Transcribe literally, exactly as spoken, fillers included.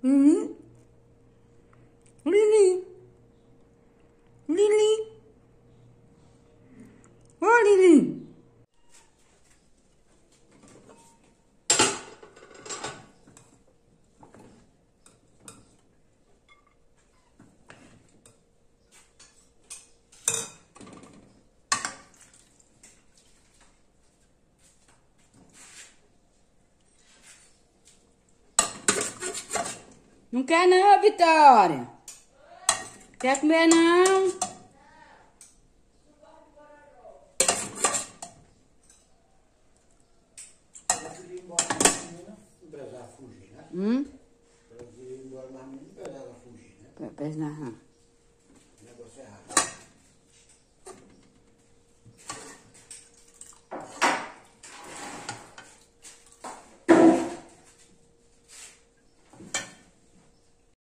Uhum. Lili. Lili. Ô, Lili. Não quer não, Vitória? Quer comer não? Hum? Para ir embora, mas não embora ela fugir, né? Para pesar.